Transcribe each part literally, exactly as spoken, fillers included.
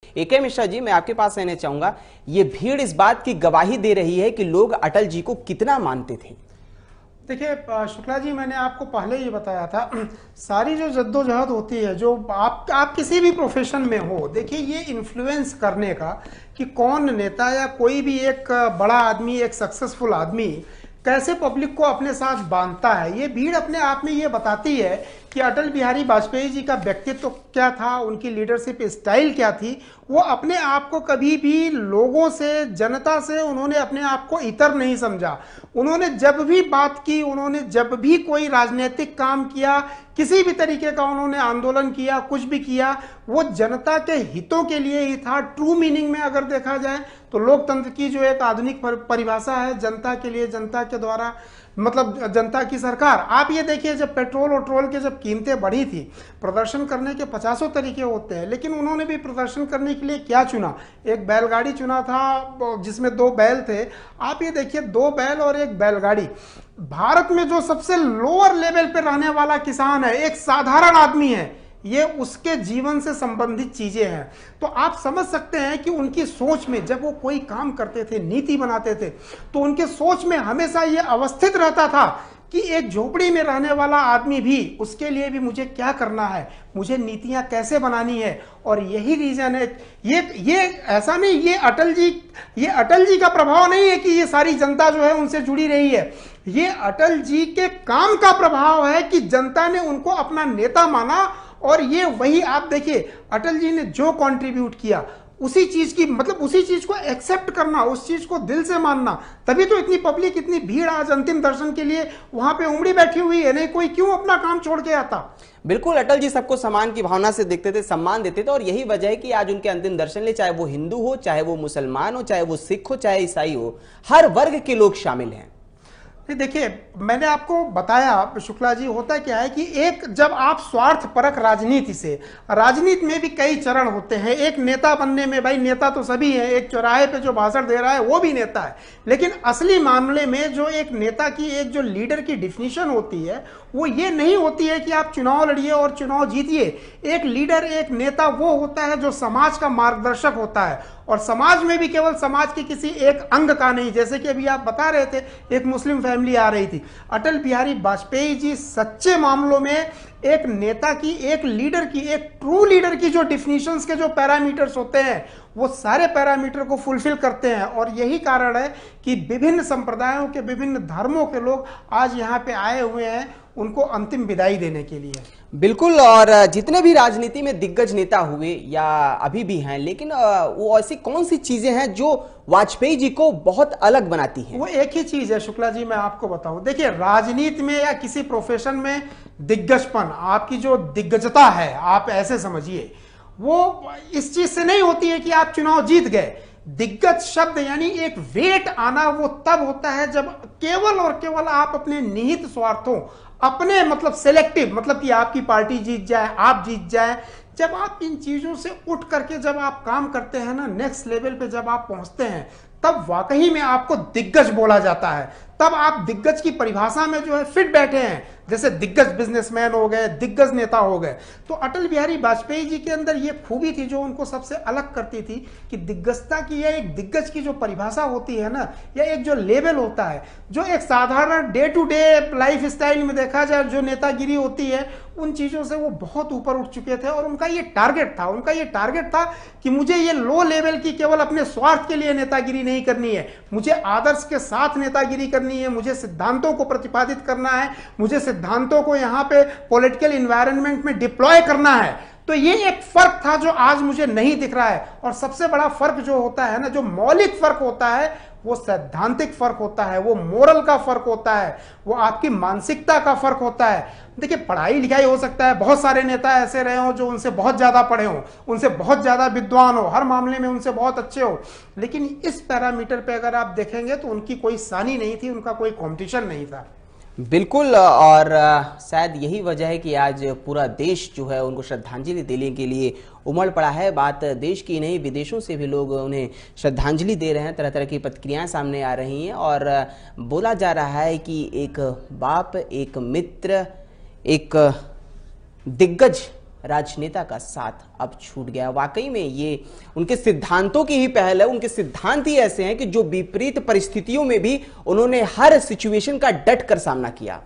ए के मिश्रा जी, मैं आपके पास आना चाहूंगा, ये भीड़ इस बात की गवाही दे रही है कि लोग अटल जी को कितना मानते थे। देखिए शुक्ला जी, मैंने आपको पहले ही बताया था, सारी जो जद्दोजहद होती है, जो आप आप किसी भी प्रोफेशन में हो, देखिए ये इन्फ्लुएंस करने का कि कौन नेता या कोई भी एक बड़ा आदमी, एक सक्सेसफुल आदमी कैसे पब्लिक को अपने साथ बांधता है, ये भीड़ अपने आप में ये बताती है कि अटल बिहारी वाजपेयी जी का व्यक्तित्व तो क्या था, उनकी लीडरशिप स्टाइल क्या थी। वो अपने आप को कभी भी लोगों से, जनता से उन्होंने अपने आप को इतर नहीं समझा। उन्होंने जब भी बात की, उन्होंने जब भी कोई राजनीतिक काम किया, किसी भी तरीके का उन्होंने आंदोलन किया, कुछ भी किया, वो जनता के हितों के लिए ही था। ट्रू मीनिंग में अगर देखा जाए तो लोकतंत्र की जो एक आधुनिक परिभाषा है, जनता के लिए, जनता के द्वारा, मतलब जनता की सरकार। आप ये देखिए, जब पेट्रोल और ट्रोल की जब कीमतें बढ़ी थी, प्रदर्शन करने के पचासों तरीके होते हैं, लेकिन उन्होंने भी प्रदर्शन करने के लिए क्या चुना? एक बैलगाड़ी चुना था जिसमें दो बैल थे। आप ये देखिए, दो बैल और एक बैलगाड़ी। भारत में जो सबसे लोअर लेवल पे रहने वाला किसान है, एक साधारण आदमी है, ये उसके जीवन से संबंधित चीजें हैं। तो आप समझ सकते हैं कि उनकी सोच में, जब वो कोई काम करते थे, नीति बनाते थे, तो उनके सोच में हमेशा ये अवस्थित रहता था कि एक झोपड़ी में रहने वाला आदमी भी, उसके लिए भी मुझे क्या करना है, मुझे नीतियां कैसे बनानी है। और यही रीजन है, ये ये ऐसा नहीं, ये अटल जी ये अटल जी का प्रभाव नहीं है कि ये सारी जनता जो है उनसे जुड़ी रही है। ये अटल जी के काम का प्रभाव है कि जनता ने उनको अपना नेता माना। और ये वही आप देखिए, अटल जी ने जो कंट्रीब्यूट किया, उसी चीज की, मतलब उसी चीज को एक्सेप्ट करना, उस चीज को दिल से मानना, तभी तो इतनी पब्लिक, इतनी भीड़ आज अंतिम दर्शन के लिए वहां पे उमड़ी बैठी हुई है। नहीं कोई क्यों अपना काम छोड़ के आता। बिल्कुल, अटल जी सबको सम्मान की भावना से देखते थे, सम्मान देते थे, और यही वजह है कि आज उनके अंतिम दर्शन ले, चाहे वो हिंदू हो, चाहे वो मुसलमान हो, चाहे वो सिख हो, चाहे ईसाई हो, हर वर्ग के लोग शामिल हैं। देखिए, मैंने आपको बताया शुक्ला जी, होता क्या है कि एक, जब आप स्वार्थ परक राजनीति से, राजनीति में भी कई चरण होते हैं। एक नेता बनने में, भाई नेता तो सभी है, एक चौराहे पे जो भाषण दे रहा है वो भी नेता है, लेकिन असली मामले में जो एक नेता की, एक जो लीडर की डिफिनीशन होती है, वो ये नहीं होती है कि आप चुनाव लड़िए और चुनाव जीतिए। एक लीडर, एक नेता वो होता है जो समाज का मार्गदर्शक होता है, और समाज में भी केवल समाज के किसी एक अंग का नहीं। जैसे कि अभी आप बता रहे थे, एक मुस्लिम फैमिली आ रही थी, अटल बिहारी वाजपेयी जी सच्चे मामलों में एक नेता की, एक लीडर की, एक ट्रू लीडर की जो डिफिनीशंस के जो पैरामीटर्स होते हैं, वो सारे पैरामीटर को फुलफिल करते हैं। और यही कारण है कि विभिन्न संप्रदायों के, विभिन्न धर्मों के लोग आज यहाँ पे आए हुए हैं उनको अंतिम विदाई देने के लिए। बिल्कुल, और जितने भी राजनीति में दिग्गज नेता हुए या अभी भी हैं, लेकिन वो ऐसी कौन सी चीजें हैं जो वाजपेयी जी को बहुत अलग बनाती हैं? वो एक ही चीज है शुक्ला जी, मैं आपको बताऊं। देखिए, राजनीति में या किसी प्रोफेशन में दिग्गजपन, आपकी जो दिग्गजता है, आप ऐसे समझिए, वो इस चीज से नहीं होती है कि आप चुनाव जीत गए। दिग्गज शब्द यानी एक वेट आना वो तब होता है जब केवल और केवल आप अपने निहित स्वार्थों, अपने मतलब सेलेक्टिव, मतलब कि आपकी पार्टी जीत जाए, आप जीत जाए, जब आप इन चीजों से उठ करके जब आप काम करते हैं ना, नेक्स्ट लेवल पे जब आप पहुंचते हैं, तब वाकई में आपको दिग्गज बोला जाता है। तब आप दिग्गज की परिभाषा में जो है फिट बैठे हैं। जैसे दिग्गज बिजनेसमैन हो गए, दिग्गज नेता हो गए। तो अटल बिहारी वाजपेयी जी के अंदर ये खूबी थी जो उनको सबसे अलग करती थी कि दिग्गजता की, या एक दिग्गज की जो परिभाषा होती है ना, या एक जो लेवल होता है, जो एक साधारण day to day lifestyle में देखा जाए जो नेतागिरी होती है, उन चीजों से वो बहुत ऊपर उठ चुके थे। और उनका ये टारगेट था, उनका ये टारगेट था कि मुझे ये लो लेवल की केवल अपने स्वार्थ के लिए नेतागिरी नहीं करनी है, मुझे आदर्श के साथ नेतागिरी करनी है, मुझे सिद्धांतों को प्रतिपादित करना है, मुझे सिद्धांतों को यहाँ पे पॉलिटिकल इन्वायरमेंट में डिप्लॉय करना है। तो ये एक फर्क था जो आज मुझे नहीं दिख रहा है। और सबसे बड़ा फर्क जो होता है ना, जो मौलिक फर्क होता है, वो सैद्धांतिक फर्क होता है, वो मोरल का फर्क होता है, वो आपकी मानसिकता का फर्क होता है। देखिए, पढ़ाई लिखाई हो सकता है, बहुत सारे नेता ऐसे रहे हो जो उनसे बहुत ज्यादा पढ़े हो, उनसे बहुत ज्यादा विद्वान हो, हर मामले में उनसे बहुत अच्छे हो, लेकिन इस पैरामीटर पे अगर आप देखेंगे तो उनकी कोई सानी नहीं थी, उनका कोई कॉम्पिटिशन नहीं था। बिल्कुल, और शायद यही वजह है कि आज पूरा देश जो है उनको श्रद्धांजलि देने के लिए उमड़ पड़ा है। बात देश की नहीं, विदेशों से भी लोग उन्हें श्रद्धांजलि दे रहे हैं, तरह तरह की प्रतिक्रियाएं सामने आ रही हैं। और बोला जा रहा है कि एक बाप, एक मित्र, एक दिग्गज राजनेता का साथ अब छूट गया। वाकई में ये उनके सिद्धांतों की ही पहल है। उनके सिद्धांत ही ऐसे हैं कि जो विपरीत परिस्थितियों में भी उन्होंने हर सिचुएशन का डट कर सामना किया।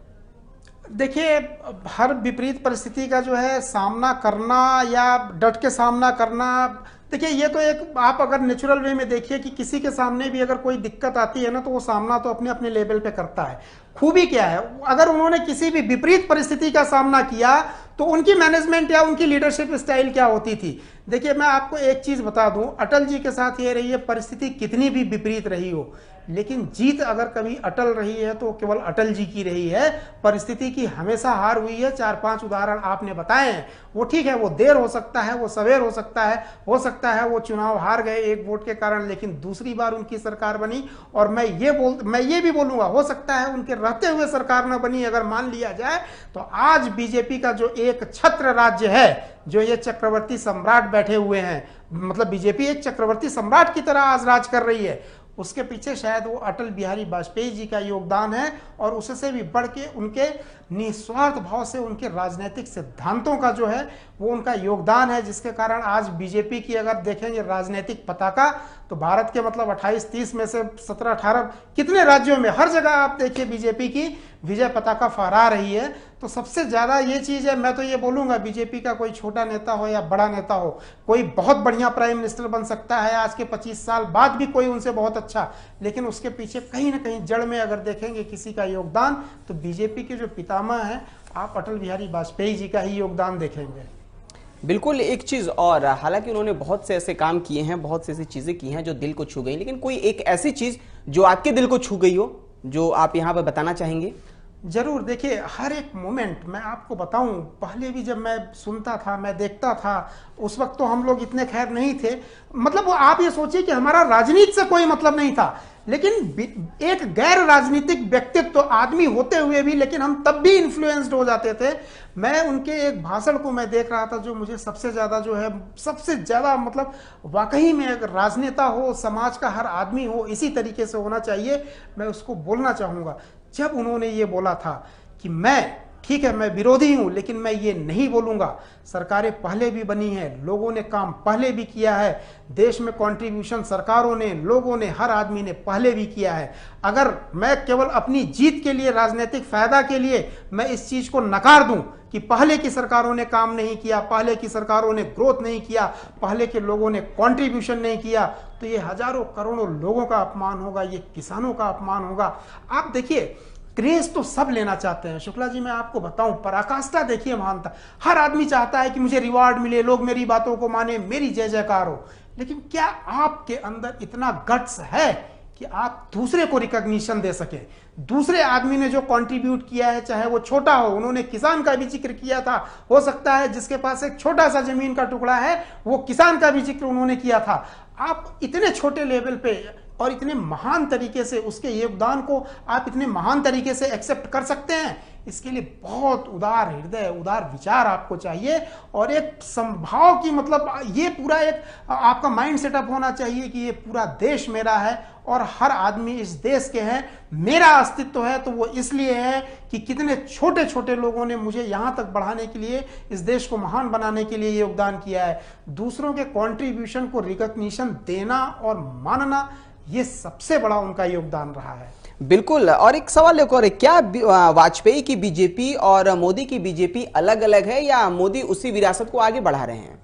देखिए, हर विपरीत परिस्थिति का जो है सामना करना या डट के सामना करना, देखिए ये तो एक, आप अगर नेचुरल वे में देखिए कि किसी के सामने भी अगर कोई दिक्कत आती है ना, तो वो सामना तो अपने अपने लेवल पे करता है। खूबी क्या है, अगर उन्होंने किसी भी विपरीत परिस्थिति का सामना किया तो उनकी मैनेजमेंट या उनकी लीडरशिप स्टाइल क्या होती थी। देखिए, मैं आपको एक चीज बता दूं, अटल जी के साथ ये रही है, परिस्थिति कितनी भी विपरीत रही हो, लेकिन जीत अगर कभी अटल रही है तो केवल अटल जी की रही है। परिस्थिति की हमेशा हार हुई है। चार पांच उदाहरण आपने बताए हैं, वो ठीक है, वो देर हो सकता है, वो सवेर हो सकता है, हो सकता है वो चुनाव हार गए एक वोट के कारण, लेकिन दूसरी बार उनकी सरकार बनी। और मैं ये बोल मैं ये भी बोलूंगा, हो सकता है उनके रहते हुए सरकार न बनी, अगर मान लिया जाए तो आज बीजेपी का जो एक छत्र राज्य है, जो ये चक्रवर्ती सम्राट बैठे हुए हैं, मतलब बीजेपी एक चक्रवर्ती सम्राट की तरह आज राज कर रही है, उसके पीछे शायद वो अटल बिहारी वाजपेयी जी का योगदान है। और उससे भी बढ़ के उनके निस्वार्थ भाव से उनके राजनीतिक सिद्धांतों का जो है वो उनका योगदान है, जिसके कारण आज बीजेपी की अगर देखेंगे राजनीतिक पताका, तो भारत के मतलब अट्ठाईस तीस में से सत्रह अठारह कितने राज्यों में, हर जगह आप देखिए बीजेपी की विजय पताका फहरा रही है। तो सबसे ज्यादा ये चीज है, मैं तो ये बोलूंगा, बीजेपी का कोई छोटा नेता हो या बड़ा नेता हो, कोई बहुत बढ़िया प्राइम मिनिस्टर बन सकता है आज के पच्चीस साल बाद भी कोई उनसे बहुत अच्छा, लेकिन उसके पीछे कहीं ना कहीं जड़ में अगर देखेंगे किसी का योगदान, तो बीजेपी के जो पितामह हैं, आप अटल बिहारी वाजपेयी जी का ही योगदान देखेंगे। बिल्कुल। एक चीज और, हालांकि उन्होंने बहुत से ऐसे काम किए हैं, बहुत से ऐसी चीजें की हैं जो दिल को छू गई, लेकिन कोई एक ऐसी चीज जो आपके दिल को छू गई हो, जो आप यहाँ पर बताना चाहेंगे? जरूर। देखिए, हर एक मोमेंट मैं आपको बताऊं, पहले भी जब मैं सुनता था, मैं देखता था, उस वक्त तो हम लोग इतने खैर नहीं थे, मतलब वो आप ये सोचिए कि हमारा राजनीति से कोई मतलब नहीं था, लेकिन एक गैर राजनीतिक व्यक्तित्व तो आदमी होते हुए भी, लेकिन हम तब भी इन्फ्लुएंस्ड हो जाते थे। मैं उनके एक भाषण को मैं देख रहा था, जो मुझे सबसे ज्यादा जो है सबसे ज्यादा मतलब वाकई में अगर राजनेता हो, समाज का हर आदमी हो, इसी तरीके से होना चाहिए, मैं उसको बोलना चाहूंगा। जब उन्होंने ये बोला था कि मैं, ठीक है मैं विरोधी हूं, लेकिन मैं ये नहीं बोलूंगा, सरकारें पहले भी बनी हैं, लोगों ने काम पहले भी किया है, देश में कंट्रीब्यूशन सरकारों ने, लोगों ने, हर आदमी ने पहले भी किया है। अगर मैं केवल अपनी जीत के लिए, राजनीतिक फायदा के लिए मैं इस चीज को नकार दूं कि पहले की सरकारों ने काम नहीं किया, पहले की सरकारों ने ग्रोथ नहीं किया, पहले के लोगों ने कंट्रीब्यूशन नहीं किया, तो ये हजारों करोड़ों लोगों का अपमान होगा, ये किसानों का अपमान होगा। आप देखिए, क्रेज तो सब लेना चाहते हैं शुक्ला जी, मैं आपको बताऊं, पराकाष्ठा देखिए महानता, हर आदमी चाहता है कि मुझे रिवार्ड मिले, लोग मेरी बातों को माने, मेरी जय जयकार हो, लेकिन क्या आपके अंदर इतना गट्स है कि आप दूसरे को रिकॉग्निशन दे सके? दूसरे आदमी ने जो कंट्रीब्यूट किया है, चाहे वो छोटा हो, उन्होंने किसान का भी जिक्र किया था, हो सकता है जिसके पास एक छोटा सा जमीन का टुकड़ा है वो किसान का भी जिक्र उन्होंने किया था। आप इतने छोटे लेवल पे और इतने महान तरीके से उसके योगदान को आप इतने महान तरीके से एक्सेप्ट कर सकते हैं, इसके लिए बहुत उदार हृदय, उदार विचार आपको चाहिए, और एक संभाव की मतलब ये पूरा एक आपका माइंड सेटअप होना चाहिए कि ये पूरा देश मेरा है और हर आदमी इस देश के हैं, मेरा अस्तित्व है तो वो इसलिए है कि कितने छोटे छोटे लोगों ने मुझे यहाँ तक बढ़ाने के लिए, इस देश को महान बनाने के लिए योगदान किया है। दूसरों के कंट्रीब्यूशन को रिकॉग्निशन देना और मानना, ये सबसे बड़ा उनका योगदान रहा है। बिल्कुल। और एक सवाल एक और है, क्या वाजपेयी की बीजेपी और मोदी की बीजेपी अलग अलग है, या मोदी उसी विरासत को आगे बढ़ा रहे हैं?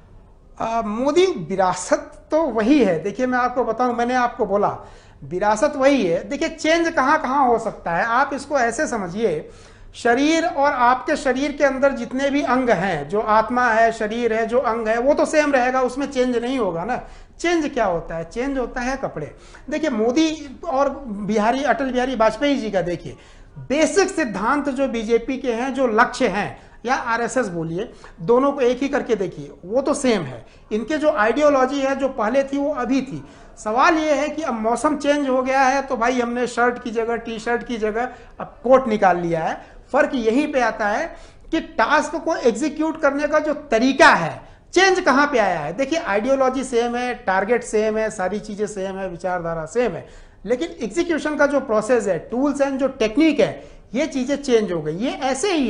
आ, मोदी विरासत तो वही है। देखिए, मैं आपको बताऊं, मैंने आपको बोला विरासत वही है। देखिए, चेंज कहां कहां हो सकता है, आप इसको ऐसे समझिए, शरीर और आपके शरीर के अंदर जितने भी अंग हैं, जो आत्मा है, शरीर है, जो अंग है, वो तो सेम रहेगा, उसमें चेंज नहीं होगा ना। चेंज क्या होता है? चेंज होता है कपड़े। देखिए, मोदी और बिहारी अटल बिहारी वाजपेयी जी का देखिए, बेसिक सिद्धांत जो बीजेपी के हैं, जो लक्ष्य हैं, या आरएसएस बोलिए, दोनों को एक ही करके देखिए, वो तो सेम है। इनके जो आइडियोलॉजी है, जो पहले थी वो अभी थी। सवाल ये है कि अब मौसम चेंज हो गया है, तो भाई हमने शर्ट की जगह, टी शर्ट की जगह अब कोट निकाल लिया है। फर्क यहीं पे आता है कि टास्क को एग्जीक्यूट करने का जो तरीका है, चेंज कहां पे आया है। देखिए, आइडियोलॉजी सेम है, टारगेट सेम है, सारी चीजें सेम है, विचारधारा सेम है, लेकिन एग्जीक्यूशन का जो प्रोसेस है, टूल्स एंड जो टेक्निक है, ये चीजें चेंज हो गई। ये ऐसे ही है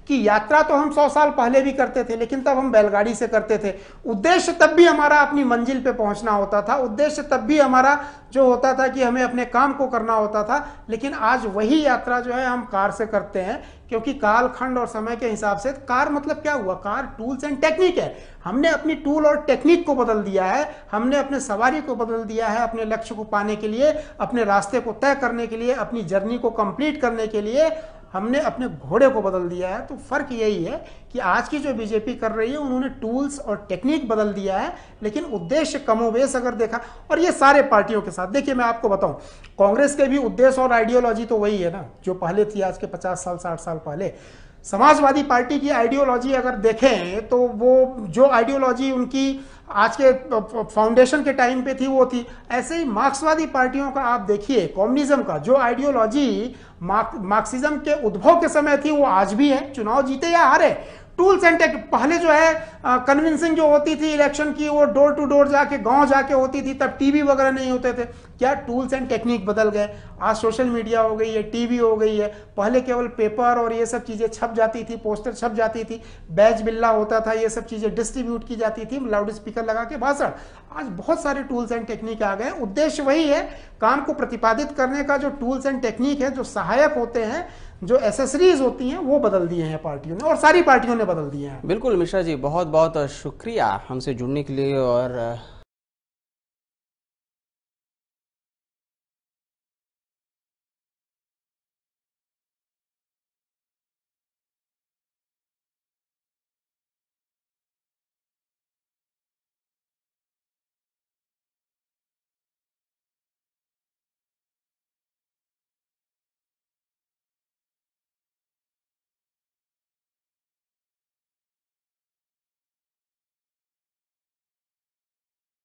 कि यात्रा तो हम सौ साल पहले भी करते थे, लेकिन तब हम बैलगाड़ी से करते थे। उद्देश्य तब भी हमारा अपनी मंजिल पे पहुंचना होता था, उद्देश्य तब भी हमारा जो होता था कि हमें अपने काम को करना होता था। लेकिन आज वही यात्रा जो है हम कार से करते हैं, क्योंकि कालखंड और समय के हिसाब से कार मतलब क्या हुआ, कार टूल्स एंड टेक्निक है। हमने अपनी टूल और टेक्निक को बदल दिया है, हमने अपने सवारी को बदल दिया है, अपने लक्ष्य को पाने के लिए, अपने रास्ते को तय करने के लिए, अपनी जर्नी को कंप्लीट करने के लिए हमने अपने घोड़े को बदल दिया है। तो फर्क यही है कि आज की जो बीजेपी कर रही है, उन्होंने टूल्स और टेक्निक बदल दिया है, लेकिन उद्देश्य कमोबेश अगर देखा, और ये सारे पार्टियों के साथ देखिए, मैं आपको बताऊं, कांग्रेस के भी उद्देश्य और आइडियोलॉजी तो वही है ना जो पहले थी, आज के पचास साल साठ साल पहले। समाजवादी पार्टी की आइडियोलॉजी अगर देखें तो वो जो आइडियोलॉजी उनकी आज के फाउंडेशन के टाइम पे थी वो थी। ऐसे ही मार्क्सवादी पार्टियों का आप देखिए, कम्युनिज्म का जो आइडियोलॉजी मार्क्सिज्म के उद्भव के समय थी वो आज भी है, चुनाव जीते या हारे। टूल्स एंड टेक, पहले जो है कन्विंसिंग जो होती थी इलेक्शन की, वो डोर टू डोर जाके गांव जाके होती थी, तब टीवी वगैरह नहीं होते थे। क्या टूल्स एंड टेक्निक बदल गए, आज सोशल मीडिया हो गई है, टीवी हो गई है। पहले केवल पेपर और ये सब चीजें छप जाती थी, पोस्टर छप जाती थी, बैच बिल्ला होता था, ये सब चीजें डिस्ट्रीब्यूट की जाती थी, लाउड स्पीकर लगा के भाषण। आज बहुत सारे टूल्स एंड टेक्निक आ गए, उद्देश्य वही है, काम को प्रतिपादित करने का जो टूल्स एंड टेक्निक है, जो सहायक होते हैं, जो एसेसरीज होती हैं, वो बदल दिए हैं पार्टियों ने, और सारी पार्टियों ने बदल दिए हैं। बिल्कुल मिश्रा जी, बहुत बहुत शुक्रिया हमसे जुड़ने के लिए और